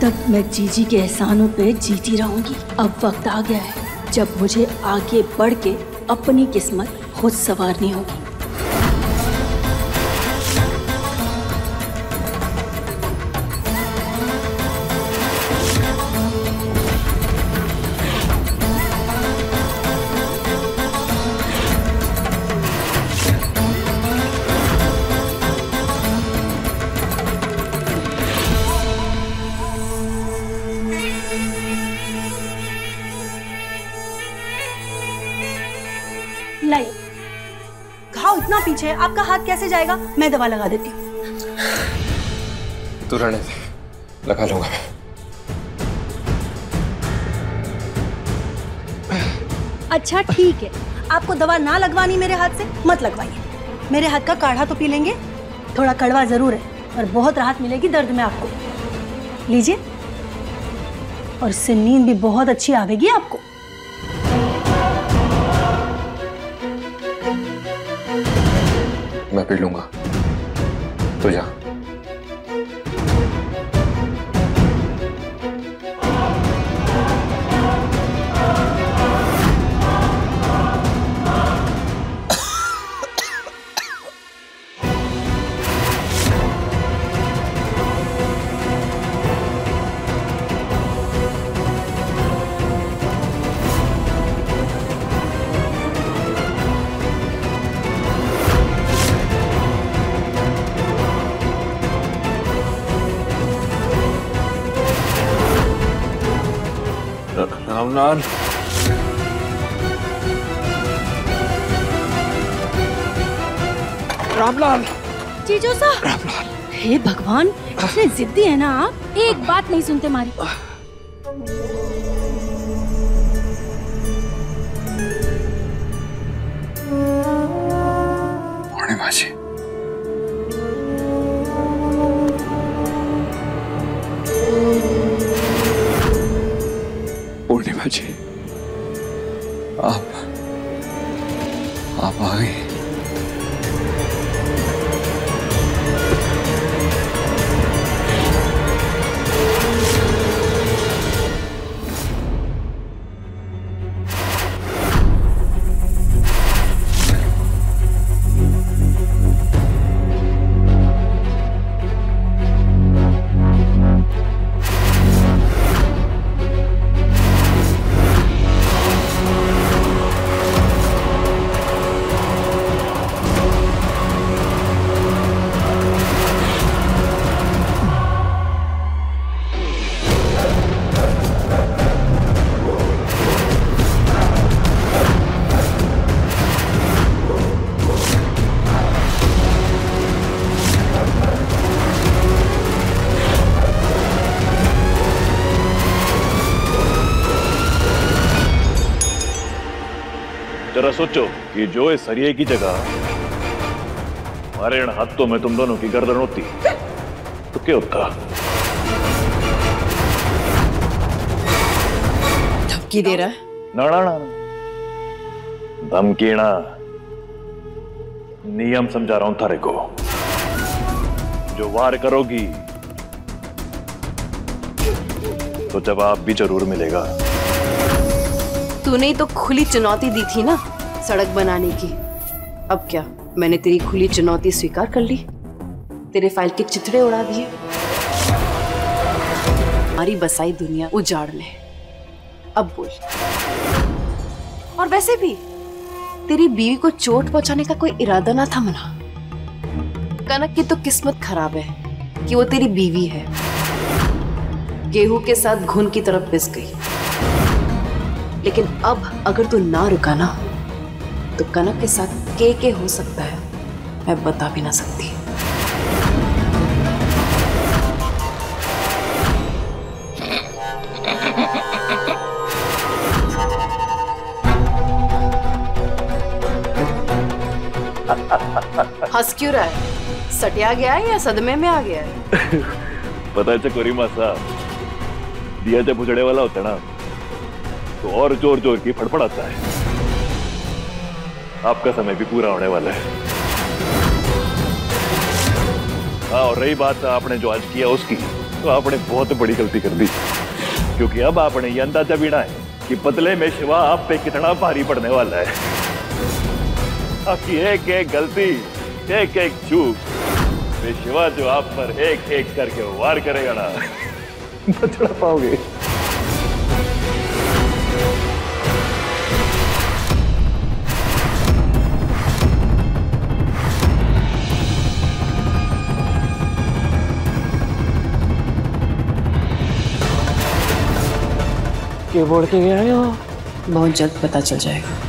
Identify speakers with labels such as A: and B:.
A: तक मैं जीजी के एहसानों पे जीती रहूंगी। अब वक्त आ गया है जब मुझे आगे बढ़ के अपनी किस्मत खुद संवारनी होगी।
B: लाइए, घाव इतना पीछे है, आपका हाथ कैसे जाएगा? मैं दवा लगा देती हूँ।
C: तू रहने दे, लगा लूंगा मैं।
B: अच्छा ठीक है, आपको दवा ना लगवानी मेरे हाथ से मत लगवाइए। मेरे हाथ का काढ़ा तो पी लेंगे, थोड़ा कड़वा जरूर है पर बहुत राहत मिलेगी दर्द में आपको। लीजिए, और इससे नींद भी बहुत अच्छी आवेगी आपको।
C: मैं पी लूंगा, तो जा। रामलाल, रामलाल,
A: जीजू साहब।
C: रामलाल,
A: हे भगवान, इतने जिद्दी है ना आप, एक बात नहीं सुनते हमारी।
C: पूर्णिमा जी, पूर्णिमा जी, आप आ गई।
D: जरा सोचो कि जो इस सरिये की जगह हमारे इन हाथों में तुम दोनों की गर्दन होती तो क्या होता?
E: धमकी दे रहा है?
D: ना ना ना, धमकी ना, नियम समझा रहा हूं थारे को। जो वार करोगी तो जवाब भी जरूर मिलेगा।
E: तूने ही तो खुली चुनौती दी थी ना सड़क बनाने की। अब क्या, मैंने तेरी खुली चुनौती स्वीकार कर ली, तेरे फाइल के चिथड़े उड़ा दिए, हमारी बसाई दुनिया उजाड़ ले। अब बोल। और वैसे भी तेरी बीवी को चोट पहुंचाने का कोई इरादा ना था मना। कनक की तो किस्मत खराब है कि वो तेरी बीवी है, गेहूं के साथ घुन की तरफ पिस गई। लेकिन अब अगर तू ना रुका ना तो कनक के साथ के हो सकता है, मैं बता भी ना सकती। हंस क्यों रहा है? सटिया गया है या सदमे में आ गया है?
D: पता है चकोरी मासा, दिया जब बुझड़े वाला होता है ना तो और जोर जोर की फड़फड़ाता है। आपका समय भी पूरा होने वाला है। हाँ, और रही बात आपने जो आज किया उसकी, तो आपने बहुत बड़ी गलती कर दी, क्योंकि अब आपने ये अंदाजा बीना है कि बदले में शिवा आप पे कितना भारी पड़ने वाला है। आपकी एक एक गलती, एक एक चूक वे शिवा जो आप पर एक एक करके वार करेगा ना, न चढ़ा पाओगे।
E: के बोल के गया है, बहुत जल्द पता चल जाएगा।